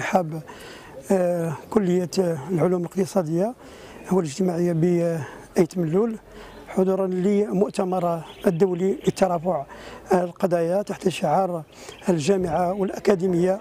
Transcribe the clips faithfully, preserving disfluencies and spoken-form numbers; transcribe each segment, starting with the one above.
رحاب كلية العلوم الاقتصادية والاجتماعية بأيت ملول حضورا لمؤتمر الدولي للترافع القضايا تحت شعار الجامعة والأكاديمية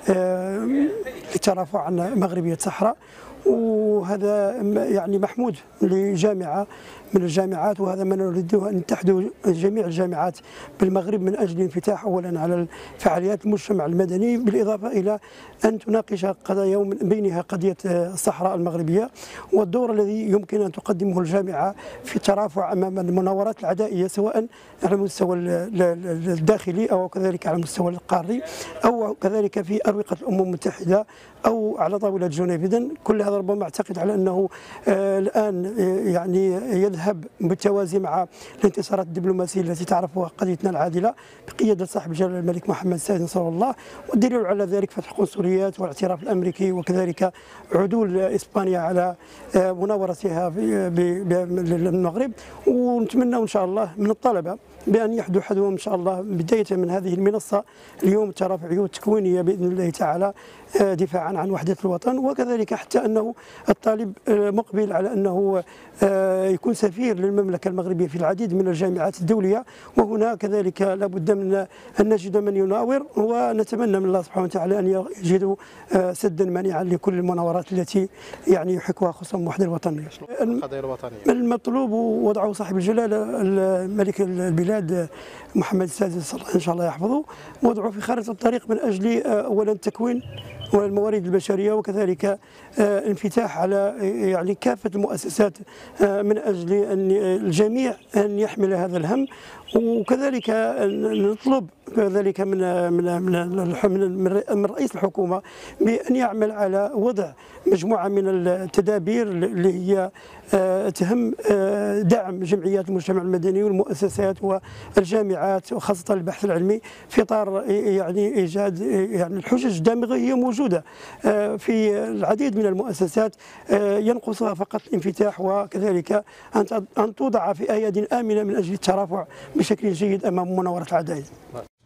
للترافع عن مغربية الصحراء. وهذا يعني محمود لجامعة من الجامعات، وهذا ما نريده أن تحدو جميع الجامعات بالمغرب من أجل الانفتاح أولا على فعاليات المجتمع المدني، بالإضافة إلى أن تناقش قضايا ومن بينها قضية الصحراء المغربية والدور الذي يمكن أن تقدمه الجامعة في الترافع أمام المناورات العدائية، سواء على المستوى الداخلي أو كذلك على المستوى القاري أو كذلك في أروقة الأمم المتحدة أو على طاولة جنيف. إذن كل هذا ربما أعتقد على أنه آه الآن آه يعني يذهب بالتوازي مع الانتصارات الدبلوماسية التي تعرفها قضيتنا العادلة بقيادة صاحب الجلالة الملك محمد السادس نصر الله، والدليل على ذلك فتح قنصليات والاعتراف الأمريكي وكذلك عدول إسبانيا على آه مناورتها بالمغرب. ونتمنى إن شاء الله من الطلبة بأن يحدوا حذوهم إن شاء الله بداية من هذه المنصة اليوم الترافعية والتكوينية بإذن الله تعالى دفاعا عن وحدة الوطن، وكذلك حتى أنه الطالب مقبل على أنه يكون سفير للمملكة المغربية في العديد من الجامعات الدولية، وهنا كذلك لابد من أن نجد من يناور، ونتمنى من الله سبحانه وتعالى أن يجدوا سدا مانعا لكل المناورات التي يعني يحكها خصوم الوحدة الوطنية. المطلوب وضعه صاحب الجلالة الملك البلاد محمد السادس إن شاء الله يحفظه، وضعه في خارطة الطريق من أجل أولا التكوين والموارد البشرية وكذلك الانفتاح على يعني كافة المؤسسات من أجل أن الجميع أن يحمل هذا الهم، وكذلك نطلب كذلك من من من من رئيس الحكومة بأن يعمل على وضع مجموعة من التدابير اللي هي تهم دعم جمعيات المجتمع المدني والمؤسسات والجامعات وخاصة البحث العلمي في إطار يعني إيجاد يعني الحجج الدامغة هي موجودة في العديد من المؤسسات، ينقصها فقط الانفتاح وكذلك أن توضع في أياد آمنة من أجل الترافع بشكل جيد أمام مناورة العدائد.